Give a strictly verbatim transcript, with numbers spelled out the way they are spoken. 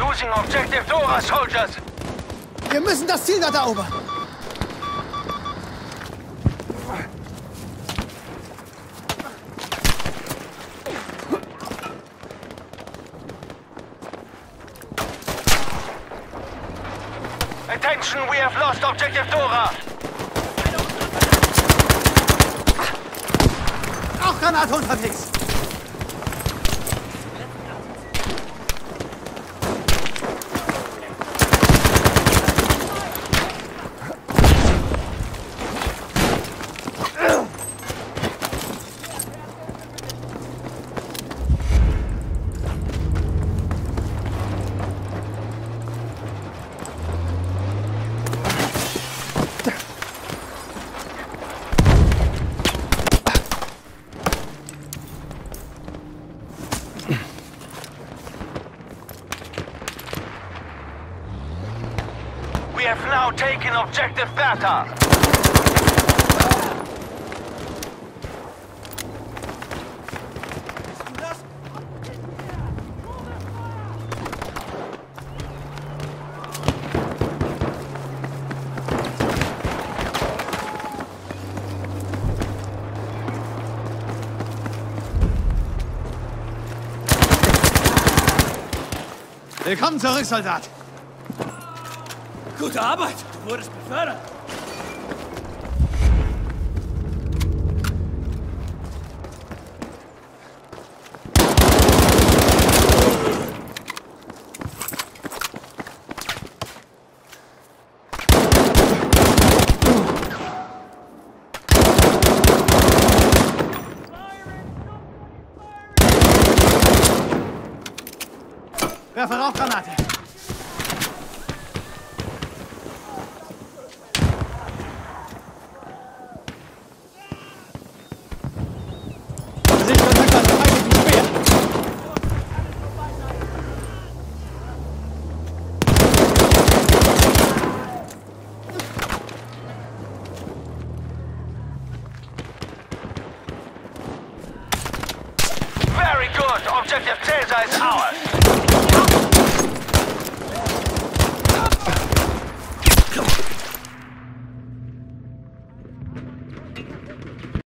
Losing objective Dora, soldiers! Wir müssen das Ziel dort erobern! Attention, we have lost objective Dora! Auch Granate unterwegs! We have now taken objective Bertha. Willkommen zurück, Soldat! Gute Arbeit! Du wurdest befördert! Werfe Rauchgranate! Very good! Objective Caesar is ours!